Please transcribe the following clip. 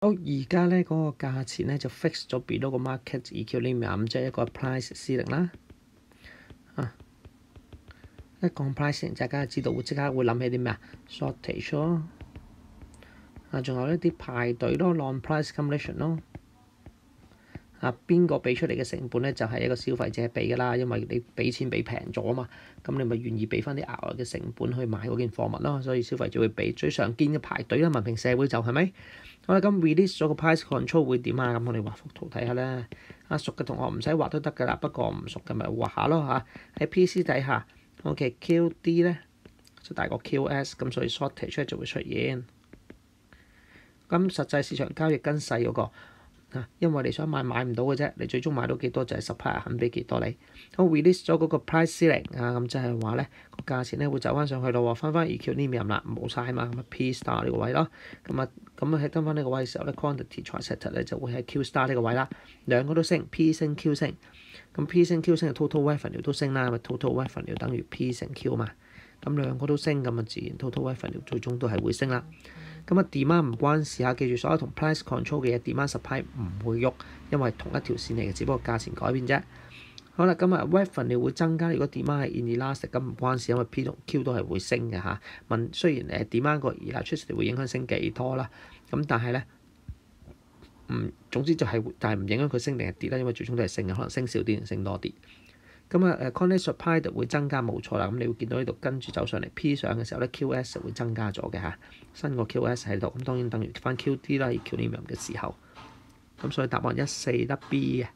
好，而家咧嗰個價錢咧就 fix 咗 below 個 market equilibrium，即係一個 price ceiling 啦。一講 price ceiling，大家就知道會即刻會諗起啲咩啊 ？shortage 咯，仲有一啲排隊咯 ，long price combination 咯。邊個俾出嚟嘅成本咧，就係一個消費者俾㗎啦，因為你俾錢俾平咗啊嘛，咁你咪願意俾翻啲額外嘅成本去買嗰件貨物咯，所以消費者會俾。最常見嘅排隊啦，文明社會就係咪？好啦，咁 release 咗個 price control 會點啊？咁我哋畫幅圖睇下啦。熟嘅同學唔使畫都得㗎啦，不過唔熟嘅咪畫下咯嚇。喺 PC 底下 ，OK QD 咧就大過 QS，咁所以 shortage 就會出現。咁實際市場交易跟細嗰個。因為你想買唔到嘅啫，你最終買到幾多就係 supplier 肯俾幾多你。好 release 咗嗰個 price ceiling 咁即係話咧個價錢咧會走翻上去咯，翻翻 equilibrium 啦，冇晒嘛，咁P star 呢個位咯，咁喺跟翻呢個位嘅時候咧 quantity trisector 咧就會喺 Q star 呢個位啦，兩個都升 ，P 升 Q 升，咁 P 升 Q 升嘅 total revenue 都升啦，因為 total revenue 等於 P 乘 Q 嘛，咁兩個都升，咁自然 total revenue 最終都係會升啦。咁demand唔關事記住所有同 price control 嘅嘢 demand supply 唔會喐，因為同一條線嚟嘅，只不過價錢改變啫。好啦，咁revenue 會增加，如果 demand 係 inelastic 咁唔關事，因為 P 同 Q 都係會升嘅嚇。雖然demand 個 elasticity 會影響升幾多啦，咁但係咧總之就係但係唔影響佢升定係跌啦，因為最終都係升嘅，可能升少啲定升多啲。quantity supply 就會增加冇錯啦，咁你會見到呢度跟住走上嚟 P 上嘅時候咧 ，QS 就會增加咗嘅嚇，新個 QS 喺度，咁當然等於翻 QD 啦，equilibrium 嘅時候，咁所以答案1、4得 B 嘅。